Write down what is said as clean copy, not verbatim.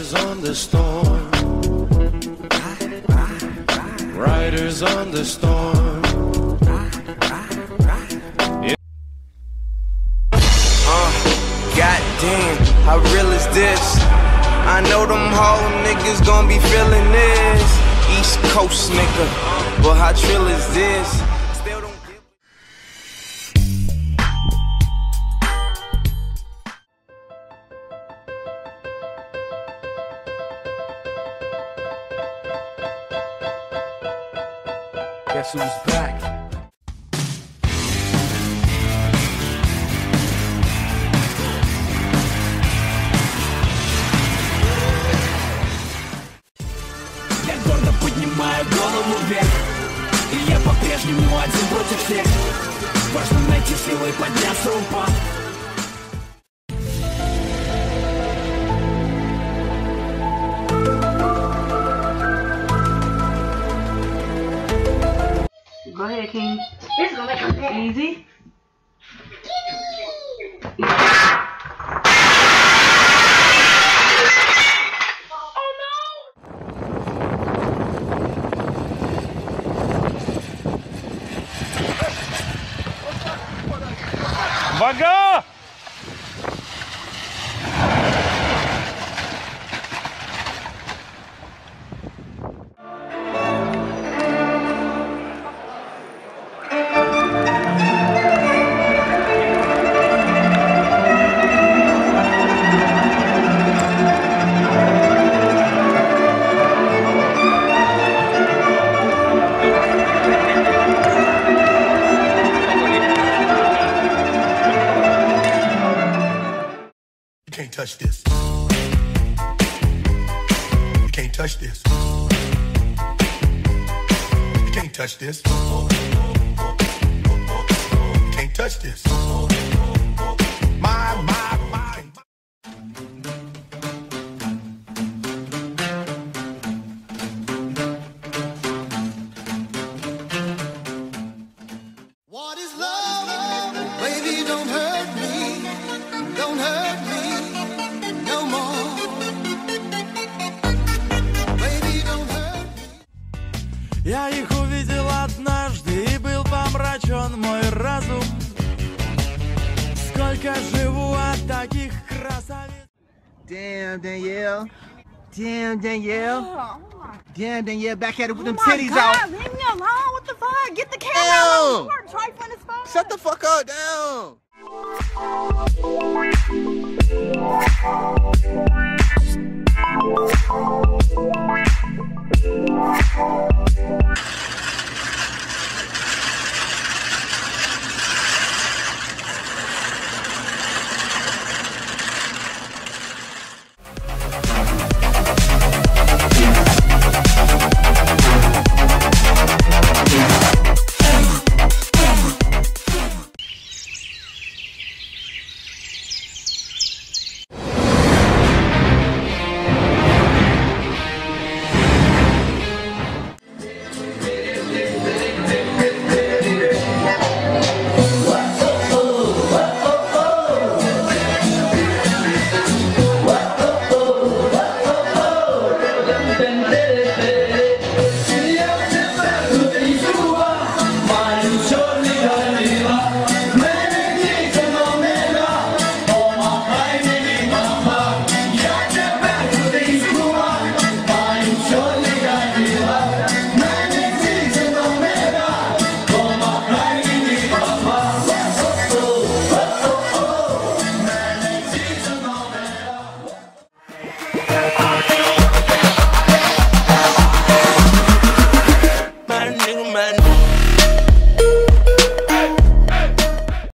Riders on the storm. Riders on the storm. Goddamn, how real is this? I know them whole niggas gon' be feeling this. East Coast nigga, but how trill is this? Still don't give. Guess who's back? Поднимаю голову вверх, и я по-прежнему один против всех. Важно найти силы и подняться, упав. Go ahead, King. This is gonna make it easy. Вага! You can't touch this. You can't touch this. You can't touch this. You can't touch this. My. What is love? Baby, don't hurt me. Don't hurt me. Я их увидел однажды, и был помрачен мой разум. Сколько живу от таких красавиц. Damn, Danielle. Damn, Danielle. Damn, Danielle, back at it with them my titties God, out. leave me alone. What the fuck? Get the camera out. Damn. Trifling as fuck. Shut the fuck up, down.